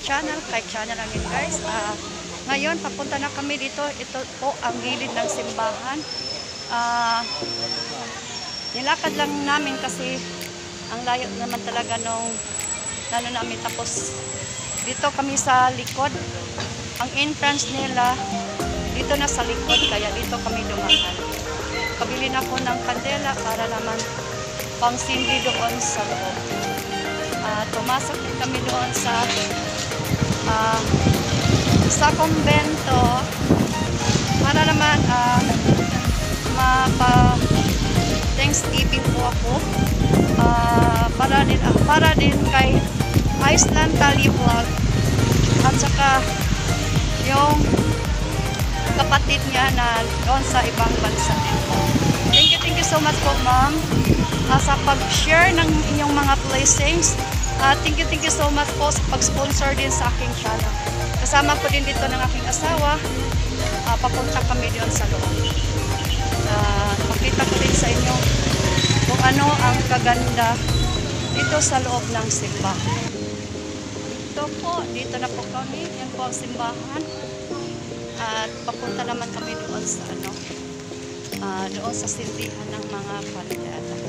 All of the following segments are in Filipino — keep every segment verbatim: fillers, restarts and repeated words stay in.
channel, kay channel namin guys. Uh, ngayon, papunta na kami dito. Ito po ang gilid ng simbahan. Uh, nilakad lang namin kasi ang layo naman talaga nung lalo namin. Tapos dito kami sa likod. Ang entrance nila dito na sa likod, kaya dito kami dumaan. Pabili na ako ng kandela para naman pang sindi doon sa loob. Uh, tumasok din kami doon sa uh, sa kumbento para naman uh, mapa Thanksgiving po ako uh, para din uh, para din kay Iceland Tally Vlog at saka yung kapatid niya na doon sa ibang bansa din po. Thank you, thank you so much po ma'am uh, sa pag-share ng inyong mga blessings. Uh, thank you, thank you so much po sa pag-sponsor din sa aking channel. Kasama ko din dito ng aking asawa. Uh, papunta kami doon sa loob. Uh, makita ko din sa inyo kung ano ang kaganda dito sa loob ng simbahan. Dito po, dito na po kami. Yan po ang simbahan. At papunta naman kami doon sa ano, uh, doon sa sindihan ng mga kandela.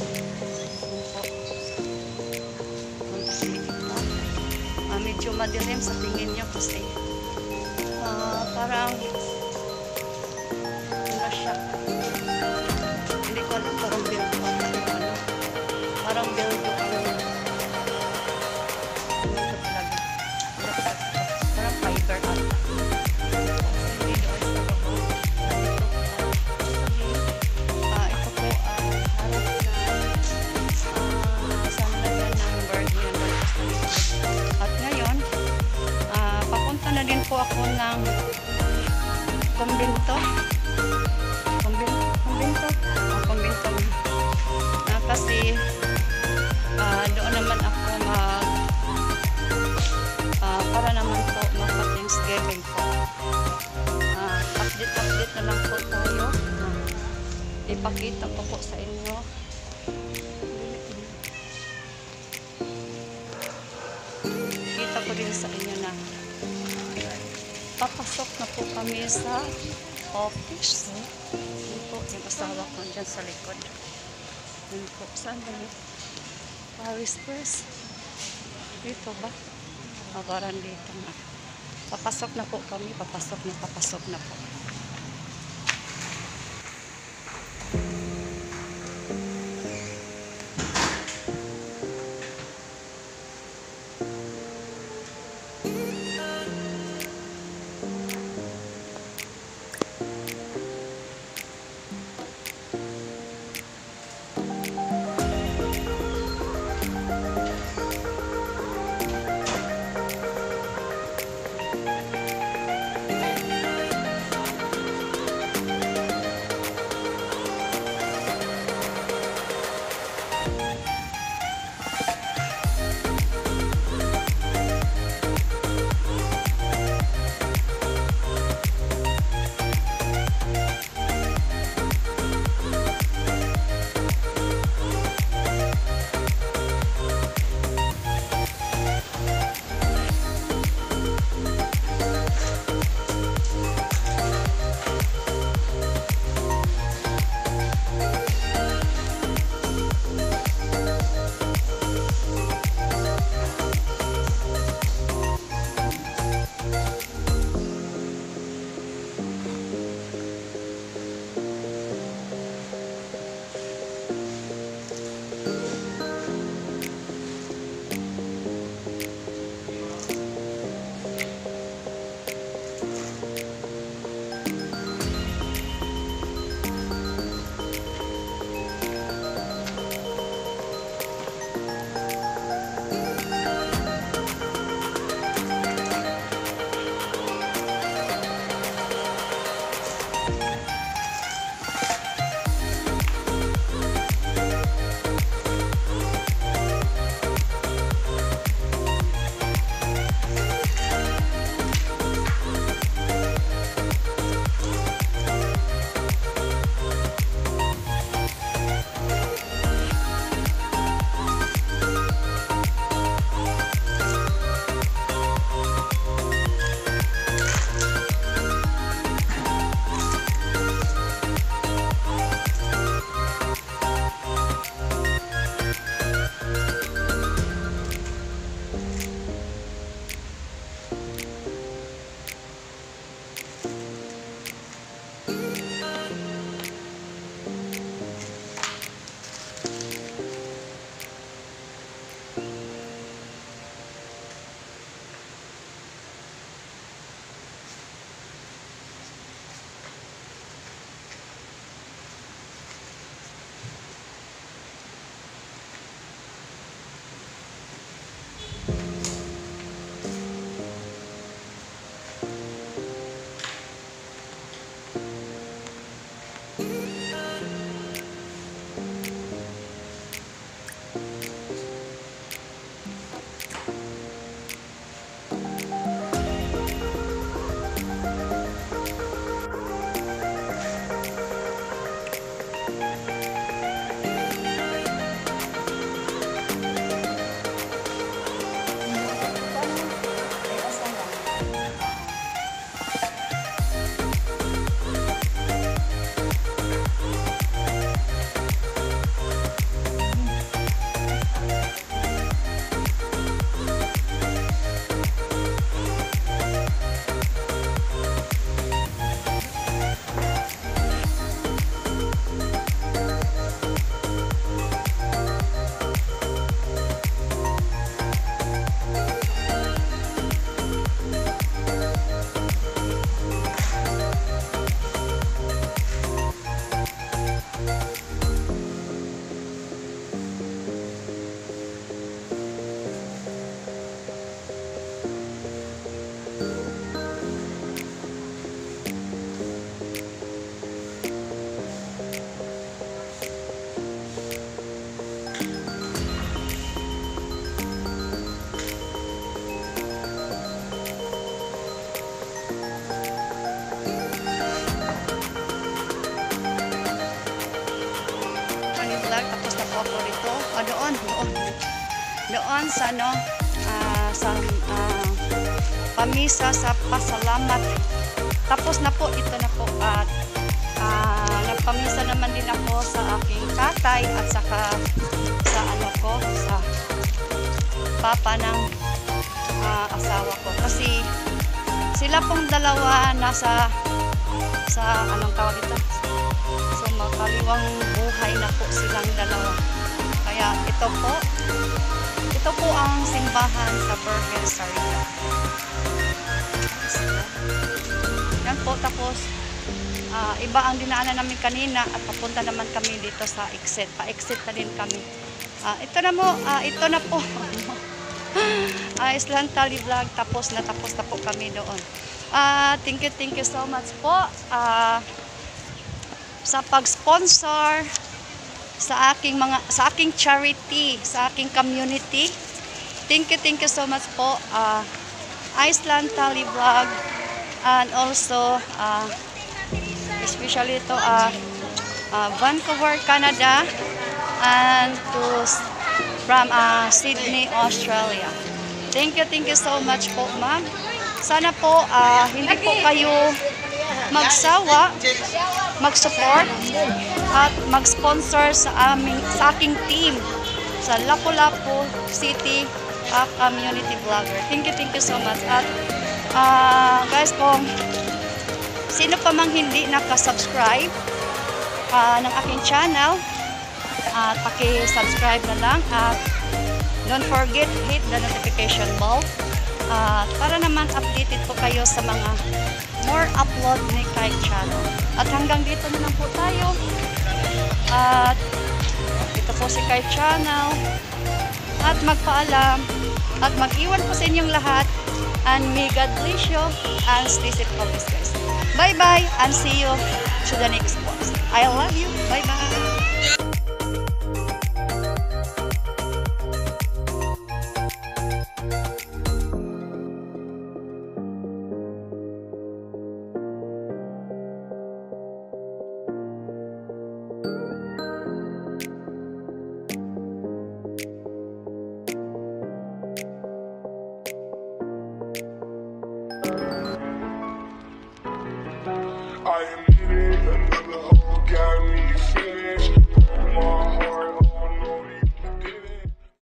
Uh, medyo madilim sa tingin nyo kasi uh, parang ano siya, hindi ko alam, parang bildo ano, parang bildo ano, ano talaga, parang fiber ano. Po ako ng kumbento kumbento kumbento oh, kumbento na kasi uh, doon naman ako mag uh, para naman po magpa-Thanksgiving po. uh, update update na lang po tayo. uh, ipakita ko po sa inyo. Kita ko din sa inyo na papasok na po kami sa office. Yun po, yung asawa ko dyan sa likod. Yun po, saan ba yun? Paris Press. Dito ba? Magaran dito na. Papasok na po kami, papasok na, papasok na po. po, ah, doon, doon, doon sa ano, ah, sa ah, pamisa sa pasalamat. Tapos na po, ito na po at uh, nagpamisa naman din ako sa aking tatay at saka sa ano ko, sa papa ng uh, asawa ko. Kasi sila pong dalawa nasa sa anong tawag ito? So makaliwang buhay na po silang dalawa. Kaya ito po, ito po ang simbahan sa Bergen Sarita. Yan po, tapos uh, iba ang dinaanan namin kanina at papunta naman kami dito sa exit. Pa-exit na din kami. Uh, ito na mo, uh, ito na po. uh, Island Tally Vlog, tapos na tapos na po kami doon. Uh, thank you, thank you so much po uh, sa pag-sponsor sa aking mga sa aking charity, sa aking community. Thank you, thank you so much po uh, Island Tally Vlog. And also, uh, especially ito, uh, uh, Vancouver, Canada, and to, from uh, Sydney, Australia. Thank you, thank you so much po, ma'am. Sana po, uh, hindi po kayo magsawa, mag-support, at mag-sponsor sa, aming, sa aking team, sa Lapu-Lapu City uh, Community Vlogger. Thank you, thank you so much. At Uh, guys, kung sino pa mang hindi nakasubscribe uh, ng aking channel, uh, paki-subscribe na lang at don't forget hit the notification bell uh, para naman updated po kayo sa mga more upload ni Kai channel. At hanggang dito na lang po tayo. At ito po si Kai channel at magpaalam at mag-iwan po sa inyong lahat. And may God bless you and stay safe always, guys. Bye bye and see you to the next post. I love you. Bye bye.